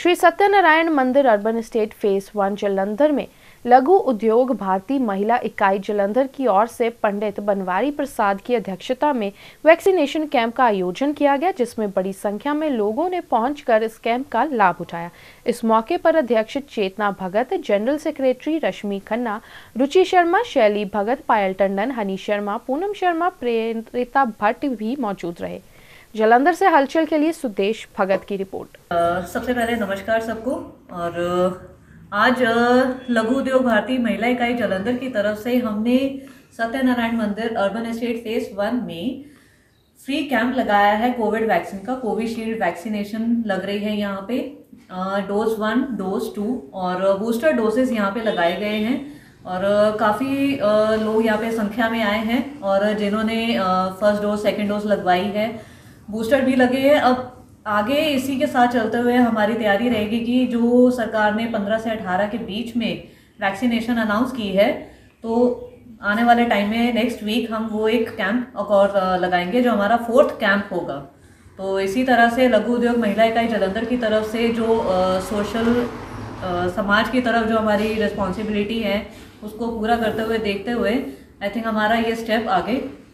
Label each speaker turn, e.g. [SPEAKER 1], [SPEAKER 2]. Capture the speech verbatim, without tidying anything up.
[SPEAKER 1] Shri Satyanarayan Mandir urban estate phase one Jalandhar में लघु उद्योग भारती महिला इकाई जालंधर की ओर से पंडित बनवारी प्रसाद की अध्यक्षता में वैक्सीनेशन कैंप का आयोजन किया गया, जिसमें बड़ी संख्या में लोगों ने पहुंचकर इस कैंप का लाभ उठाया। इस मौके पर अध्यक्ष चेतना भगत, जनरल सेक्रेटरी रश्मि खन्ना, रुचि शर्मा, शैली भगत, पायल टंडन, हनी शर्मा, पूनम शर्मा, प्रेरिता भट्ट भी मौजूद रहे। जालंधर से हलचल के लिए सुदेश भगत की रिपोर्ट।
[SPEAKER 2] सबसे पहले नमस्कार सबको। और आज लघु उद्योग भारती महिला इकाई जालंधर की तरफ से हमने Satyanarayan Mandir urban estate phase one में फ्री कैंप लगाया है कोविड वैक्सीन का। कोविशील्ड वैक्सीनेशन लग रही है यहाँ पे। डोज वन, डोज टू और बूस्टर डोजेस यहाँ पे लगाए गए हैं और काफ़ी लोग यहाँ पे संख्या में आए हैं और जिन्होंने फर्स्ट डोज, सेकेंड डोज लगवाई है, बूस्टर भी लगे हैं। अब आगे इसी के साथ चलते हुए हमारी तैयारी रहेगी कि जो सरकार ने पंद्रह से अठारह के बीच में वैक्सीनेशन अनाउंस की है, तो आने वाले टाइम में नेक्स्ट वीक हम वो एक कैंप और लगाएंगे जो हमारा फोर्थ कैंप होगा। तो इसी तरह से लघु उद्योग महिला इकाई जालंधर की तरफ से जो आ, सोशल आ, समाज की तरफ जो हमारी रिस्पॉन्सिबिलिटी है उसको पूरा करते हुए देखते हुए आई थिंक हमारा ये स्टेप आगे